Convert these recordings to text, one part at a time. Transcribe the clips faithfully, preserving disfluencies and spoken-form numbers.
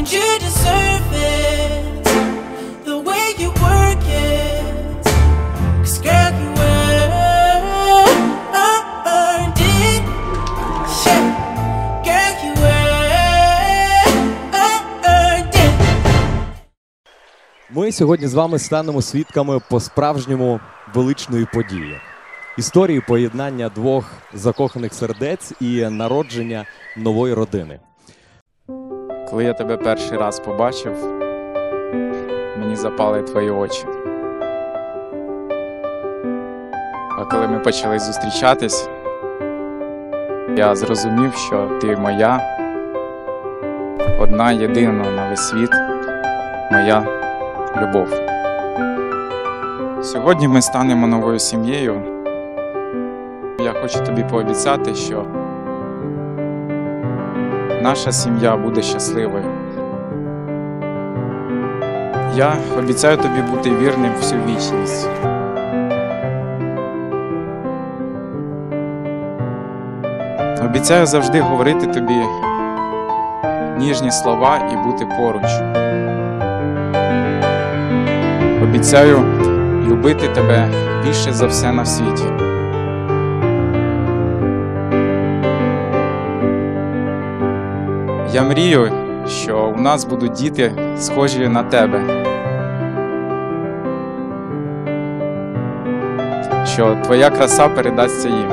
and you deserve it, the way you work it, 'cause girl you earned it, yeah, girl you earned it. Ми сьогодні з вами станемо свідками по-справжньому величної події. Історії поєднання двох закоханих сердець і народження нової родини. Коли я тебе перший раз побачив, мені запали твої очі. А коли ми почали зустрічатись, я зрозумів, що ти моя, одна єдина на весь світ, моя любов. Сьогодні ми станемо новою сім'єю. Я хочу тобі пообіцяти, що наша сім'я буде щасливою. Я обіцяю тобі бути вірним всю вічність. Обіцяю завжди говорити тобі ніжні слова і бути поруч. Обіцяю любити тебе більше за все на світі. Я мрію, що у нас будуть діти, схожі на тебе. Що твоя краса передасться їм.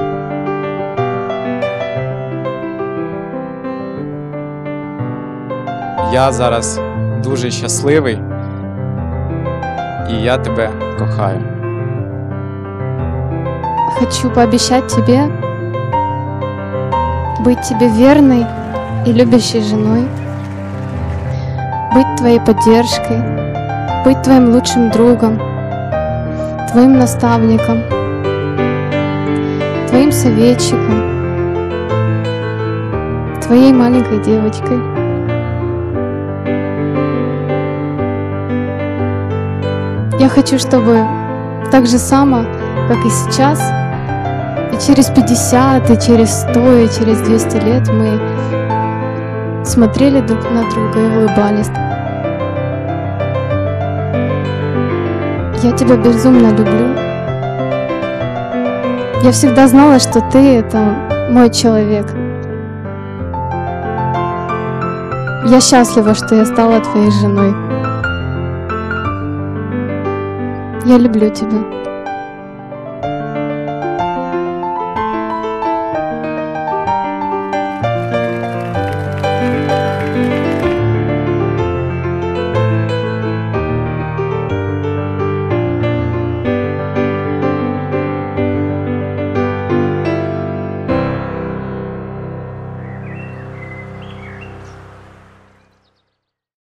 Я зараз дуже щасливий, і я тебе кохаю. Хочу пообещать тебе быть тебе верной и любящей женой, быть твоей поддержкой, быть твоим лучшим другом, твоим наставником, твоим советчиком, твоей маленькой девочкой. Я хочу, чтобы так же само, как и сейчас, и через пятьдесят, и через сто, и через двести лет мы смотрели друг на друга и улыбались. Я тебя безумно люблю. Я всегда знала, что ты — это мой человек. Я счастлива, что я стала твоей женой. Я люблю тебя.